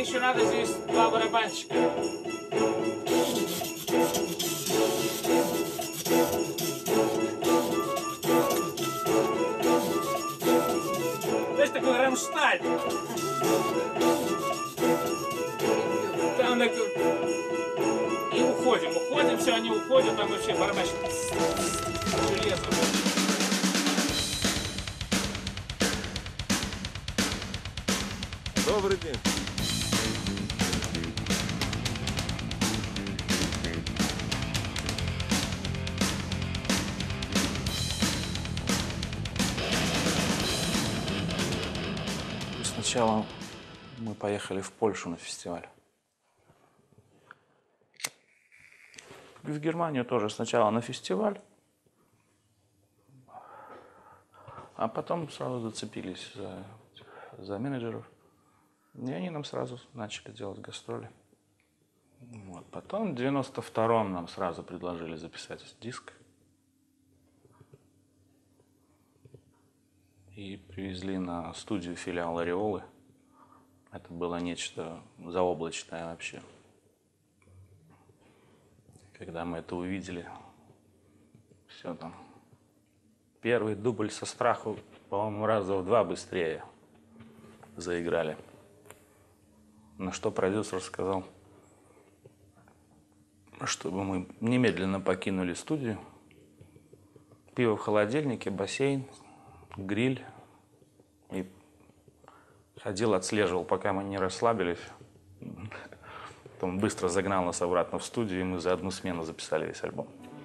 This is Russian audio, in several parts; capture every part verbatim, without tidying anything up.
еще надо здесь два барабанщика. Знаешь, такой Рамштайн. Там такой... И уходим, уходим, все, они уходят, там вообще барабанщик железо. Добрый день. Сначала мы поехали в Польшу на фестиваль. В Германию тоже сначала на фестиваль, а потом сразу зацепились за, за менеджеров. И они нам сразу начали делать гастроли. Вот. Потом в девяносто втором нам сразу предложили записать диск. И привезли на студию филиал Ореолы. Это было нечто заоблачное вообще. Когда мы это увидели, все там. Первый дубль со страху, по-моему, раза в два быстрее заиграли. На что продюсер сказал, чтобы мы немедленно покинули студию. Пиво в холодильнике, бассейн, гриль. И ходил, отслеживал, пока мы не расслабились. Потом быстро загнал нас обратно в студию, и мы за одну смену записали весь альбом.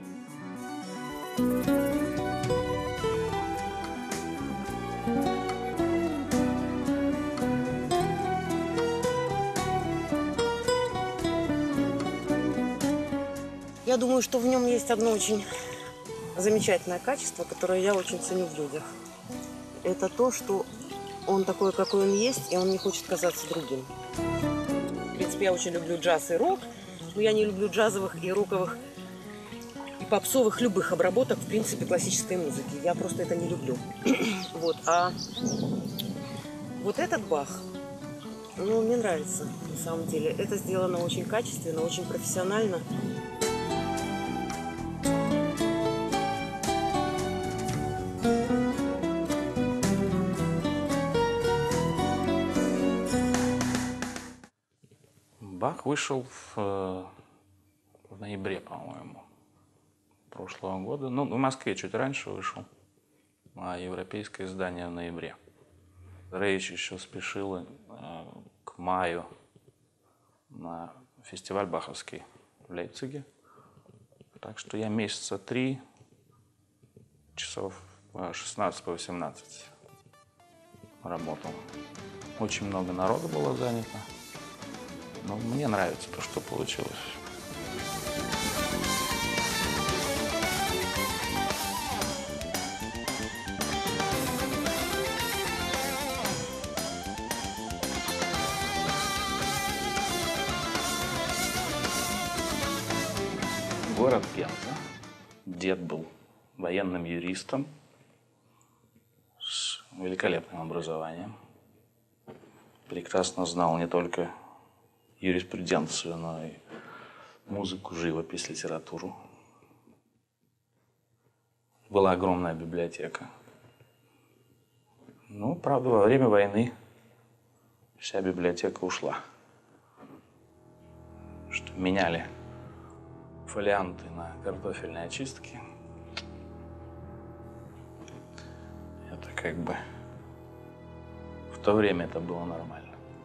Я думаю, что в нем есть одно очень замечательное качество, которое я очень ценю в людях. Это то, что он такой, какой он есть, и он не хочет казаться другим. В принципе, я очень люблю джаз и рок, но я не люблю джазовых и роковых и попсовых любых обработок, в принципе, классической музыки. Я просто это не люблю. Вот. А вот этот Бах, ну, мне нравится, на самом деле. Это сделано очень качественно, очень профессионально. Бах вышел в, в ноябре, по-моему, прошлого года. Ну, в Москве чуть раньше вышел, а европейское издание в ноябре. Рейч еще спешил э, к маю на фестиваль баховский в Лейпциге. Так что я месяца три, часов шестнадцать по восемнадцать работал. Очень много народу было занято. Но мне нравится то, что получилось. Город Пенза. Дед был военным юристом с великолепным образованием. Прекрасно знал не только юриспруденцию, но и музыку, живопись, литературу. Была огромная библиотека. Ну, правда, во время войны вся библиотека ушла. Что меняли фолианты на картофельные очистки. Это как бы в то время это было нормально.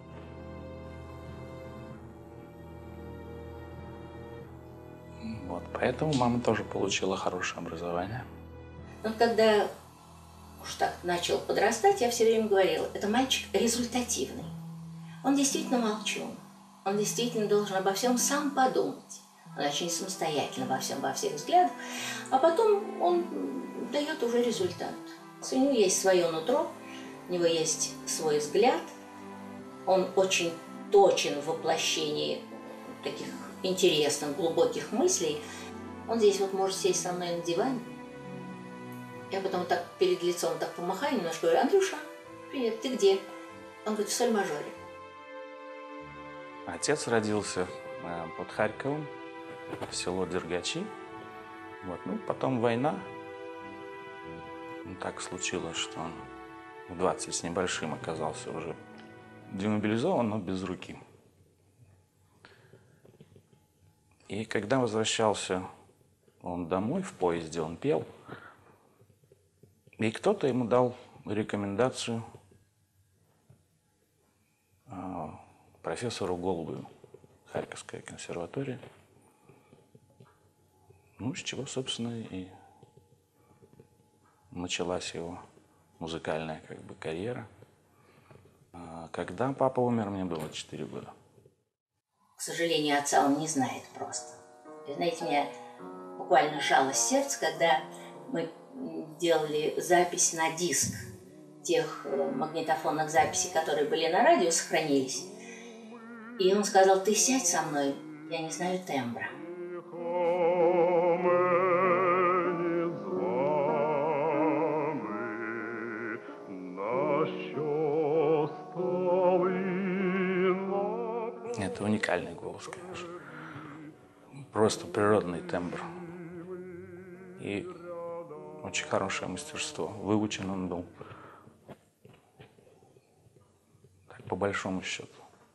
Вот, поэтому мама тоже получила хорошее образование. Но когда уж так начал подрастать, я все время говорила, это мальчик результативный. Он действительно молчун. Он действительно должен обо всем сам подумать. Он очень самостоятельно во всем, во всех взглядах. А потом он дает уже результат. У него есть свое нутро, у него есть свой взгляд. Он очень точен в воплощении таких интересных, глубоких мыслей. Он здесь вот может сесть со мной на диване. Я потом так перед лицом так помахаю немножко, говорю: Андрюша, привет, ты где? Он говорит: в соль-мажоре. Отец родился э, под Харьковом, село Дергачи. Вот. Ну, потом война. Ну, так случилось, что он в двадцать с небольшим оказался уже демобилизован, но без руки. И когда возвращался он домой в поезде, он пел. И кто-то ему дал рекомендацию э, профессору Голубеву, Харьковская консерватория. Ну, с чего, собственно, и началась его музыкальная как бы карьера. Когда папа умер, мне было четыре года. К сожалению, отца он не знает просто. И, знаете, меня буквально сжалось сердце, когда мы делали запись на диск тех магнитофонных записей, которые были на радио, сохранились. И он сказал: ты сядь со мной, я не знаю тембра. Это уникальный голос, конечно. Просто природный тембр. И очень хорошее мастерство. Выучен он был. Так, по большому счету.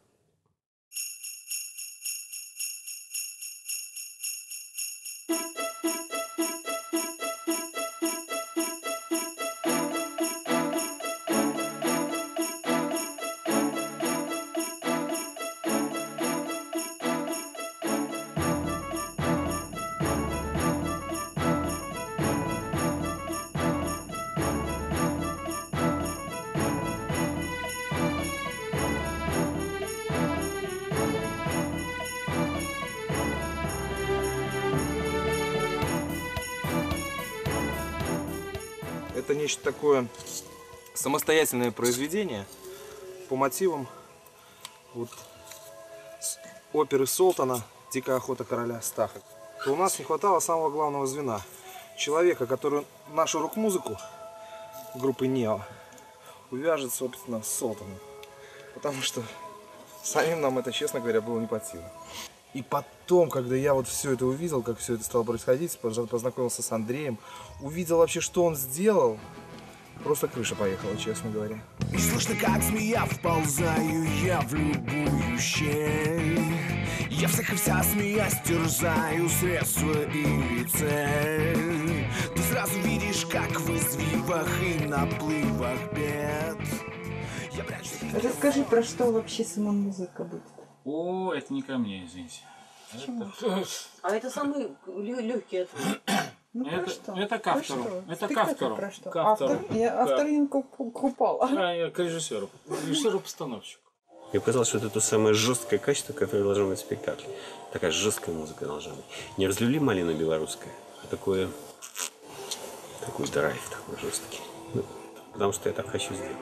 Это нечто такое самостоятельное произведение по мотивам вот оперы Солтона «Дикая охота короля Стаха». То у нас не хватало самого главного звена. Человека, который нашу рок-музыку группы Нео увяжет, собственно, с Солтоном. Потому что самим нам это, честно говоря, было не под силу. И потом, когда я вот все это увидел, как все это стало происходить, познакомился с Андреем, увидел вообще, что он сделал, просто крыша поехала, честно говоря. И слышно, как змея, вползаю я в любую щель. Я всех и вся, смеясь, терзаю средства или цель. Ты сразу видишь, как в извивах и наплывах бед я прячусь. Расскажи, про что вообще сама музыка будет? О, это не ко мне, извините. Это, А это самый легкий ответ. Ну, про это, что? это к Про автору. что? Это к Спектакль автору. про что? К автору. Автор? Я автор не купала. А, я к режиссеру. Режиссеру-постановщику. Мне показалось, что это то самое жесткое качество, которое должно быть в спектакле. Такая жесткая музыка должна быть. Не разлюбли малина белорусская, а такое, такой драйв такой жесткий. Ну, потому что я так хочу сделать.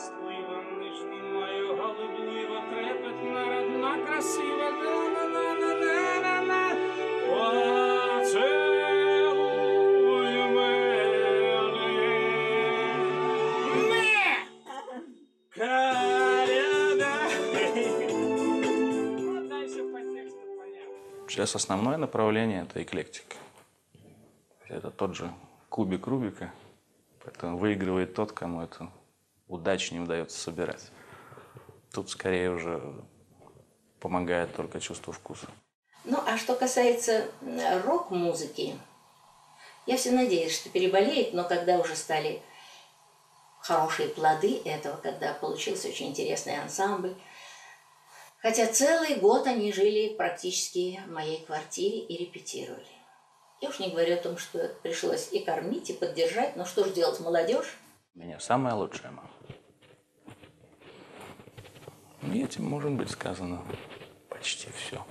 Сейчас основное направление – это эклектика. Это тот же кубик Рубика, поэтому выигрывает тот, кому это удачнее удается собирать. Тут скорее уже помогает только чувство вкуса. Ну, а что касается рок-музыки, я все надеюсь, что переболеет, но когда уже стали хорошие плоды этого, когда получился очень интересный ансамбль, хотя целый год они жили практически в моей квартире и репетировали. Я уж не говорю о том, что пришлось и кормить, и поддержать, но что же делать, молодежь? У меня самая лучшая мама. И этим может быть сказано почти все.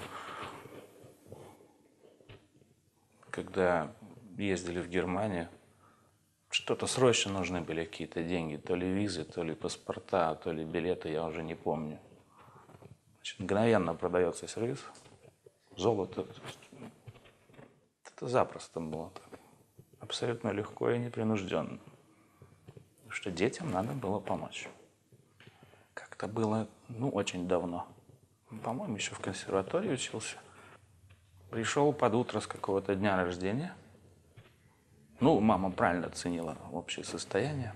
Когда ездили в Германию, что-то срочно нужны были какие-то деньги, то ли визы, то ли паспорта, то ли билеты, я уже не помню. Значит, мгновенно продается сервис, золото. Это запросто было так. Абсолютно легко и непринужденно. Потому что детям надо было помочь. Как-то было, ну, очень давно. по-моему, еще в консерватории учился. Пришел под утро с какого-то дня рождения. Ну, мама правильно оценила общее состояние.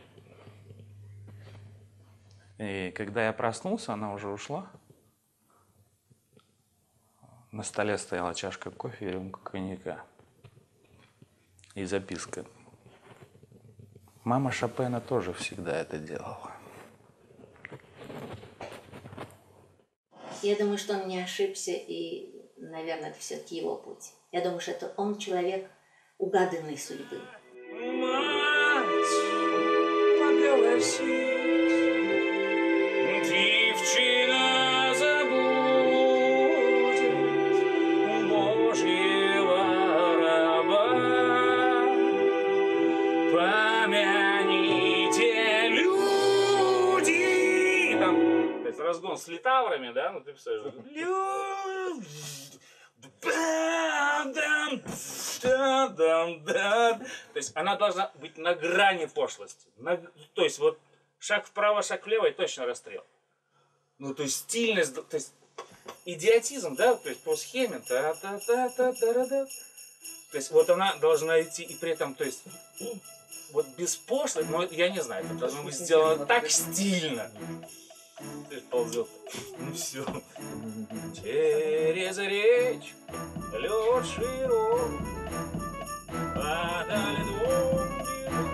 И когда я проснулся, она уже ушла. На столе стояла чашка кофе и рюмка коньяка. И записка. Мама Шопена тоже всегда это делала. Я думаю, что он не ошибся, и, наверное, это все-таки его путь. Я думаю, что это он человек угаданной судьбы. Мать, поголосить, девчина забудет Божьего раба. Помяните, люди! Там, то есть разгон с литаврами, да? Ну ты представляешь, то есть она должна быть на грани пошлости. На, то есть вот шаг вправо, шаг влево и точно расстрел. Ну то есть стильность, то есть идиотизм, да, то есть по схеме. Та -та -та -та -та -та -та. То есть вот она должна идти и при этом, то есть вот без пошлости, но я не знаю, это должно быть сделано так стильно. То есть ползет. Ну все. Через речь лед широк, падали двум